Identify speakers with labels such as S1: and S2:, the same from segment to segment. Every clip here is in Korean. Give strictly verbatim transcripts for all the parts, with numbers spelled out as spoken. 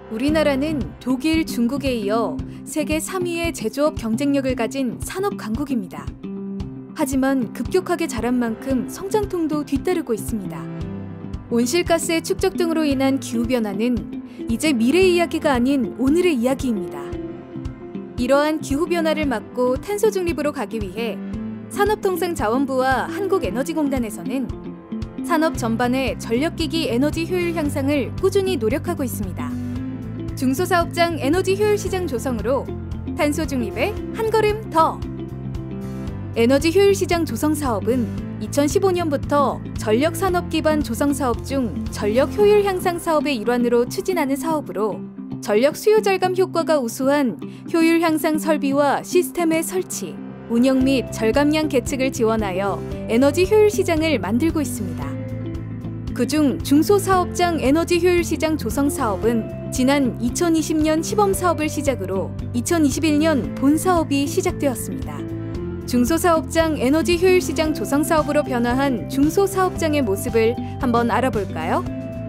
S1: 우리나라는 독일, 중국에 이어 세계 삼 위의 제조업 경쟁력을 가진 산업 강국입니다. 하지만 급격하게 자란 만큼 성장통도 뒤따르고 있습니다. 온실가스의 축적 등으로 인한 기후변화는 이제 미래의 이야기가 아닌 오늘의 이야기입니다. 이러한 기후변화를 막고 탄소 중립으로 가기 위해 산업통상자원부와 한국에너지공단에서는 산업 전반의 전력기기 에너지 효율 향상을 꾸준히 노력하고 있습니다. 중소사업장 에너지 효율 시장 조성으로 탄소 중립에 한 걸음 더! 에너지 효율 시장 조성 사업은 이천십오 년부터 전력 산업 기반 조성 사업 중 전력 효율 향상 사업의 일환으로 추진하는 사업으로 전력 수요 절감 효과가 우수한 효율 향상 설비와 시스템의 설치, 운영 및 절감량 계측을 지원하여 에너지 효율 시장을 만들고 있습니다. 그중 중소사업장 에너지 효율 시장 조성 사업은 지난 이천이십 년 시범 사업을 시작으로 이천이십일 년 본 사업이 시작되었습니다. 중소사업장 에너지 효율 시장 조성 사업으로 변화한 중소사업장의 모습을 한번 알아볼까요?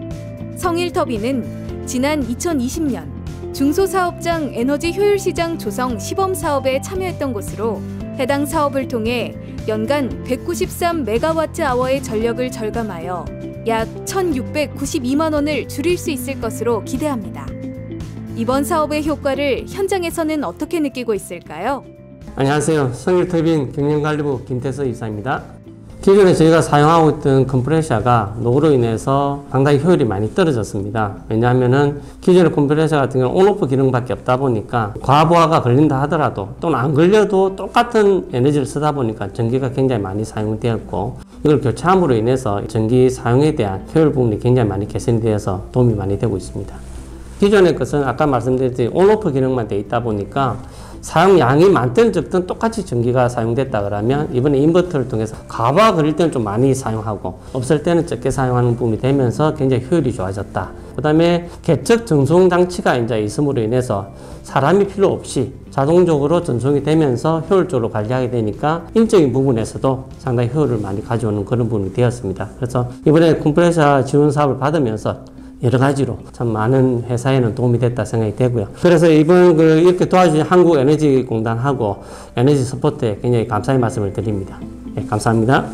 S1: 성일터빈은 지난 이천이십 년 중소사업장 에너지 효율 시장 조성 시범 사업에 참여했던 곳으로 해당 사업을 통해 연간 백구십삼 메가와트 아워의 전력을 절감하여 약 천육백구십이만 원을 줄일 수 있을 것으로 기대합니다. 이번 사업의 효과를 현장에서는 어떻게 느끼고 있을까요?
S2: 안녕하세요. 성일터빈 경영관리부 김태서 이사입니다. 기존에 저희가 사용하고 있던 컴프레셔가 노후로 인해서 상당히 효율이 많이 떨어졌습니다. 왜냐하면 기존의 컴프레셔 같은 경우는 온오프 기능밖에 없다 보니까 과부하가 걸린다 하더라도 또는 안 걸려도 똑같은 에너지를 쓰다 보니까 전기가 굉장히 많이 사용되었고, 이걸 교체함으로 인해서 전기 사용에 대한 효율 부분이 굉장히 많이 개선이 되어서 도움이 많이 되고 있습니다. 기존의 것은 아까 말씀드렸듯이 온오프 기능만 되어 있다 보니까 사용량이 많든 적든 똑같이 전기가 사용됐다 그러면 이번에 인버터를 통해서 과부하 걸릴 때는 좀 많이 사용하고 없을 때는 적게 사용하는 부분이 되면서 굉장히 효율이 좋아졌다. 그 다음에 계측 전송 장치가 이제 있음으로 인해서 사람이 필요 없이 자동적으로 전송이 되면서 효율적으로 관리하게 되니까 인적인 부분에서도 상당히 효율을 많이 가져오는 그런 부분이 되었습니다. 그래서 이번에 컴프레셔 지원 사업을 받으면서 여러 가지로 참 많은 회사에는 도움이 됐다 생각이 되고요. 그래서 이번 그 이렇게 도와주신 한국에너지공단하고 에너지 서포트에 굉장히 감사의 말씀을 드립니다. 네, 감사합니다.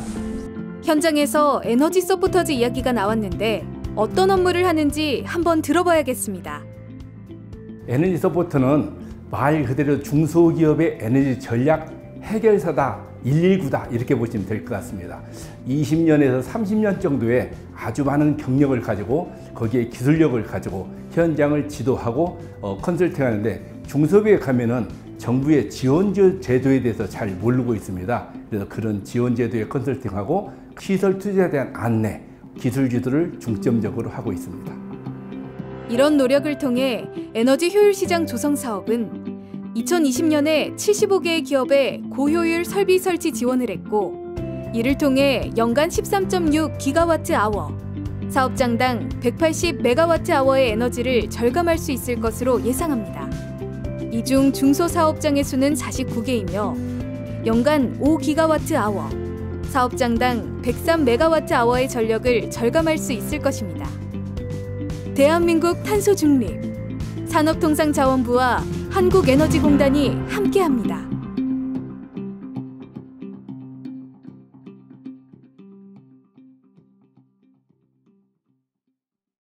S1: 현장에서 에너지 서포터즈 이야기가 나왔는데 어떤 업무를 하는지 한번 들어봐야겠습니다.
S3: 에너지 서포터는 말 그대로 중소기업의 에너지 전략 해결사다, 일일구다 이렇게 보시면 될 것 같습니다. 이십 년에서 삼십 년 정도의 아주 많은 경력을 가지고 거기에 기술력을 가지고 현장을 지도하고 어, 컨설팅하는데, 중소기업에 가면은 정부의 지원 제도에 대해서 잘 모르고 있습니다. 그래서 그런 지원 제도에 컨설팅하고 시설 투자에 대한 안내, 기술 지도를 중점적으로 하고 있습니다.
S1: 이런 노력을 통해 에너지 효율 시장 조성 사업은 이천이십 년에 칠십오 개의 기업에 고효율 설비 설치 지원을 했고, 이를 통해 연간 십삼 점 육 기가와트 아워, 사업장당 백팔십 메가와트 아워의 에너지를 절감할 수 있을 것으로 예상합니다. 이 중 중소사업장의 수는 사십구 개이며 연간 오 기가와트 아워, 사업장당 백삼 메가와트 아워의 전력을 절감할 수 있을 것입니다. 대한민국 탄소 중립, 산업통상자원부와 한국에너지공단이 함께합니다.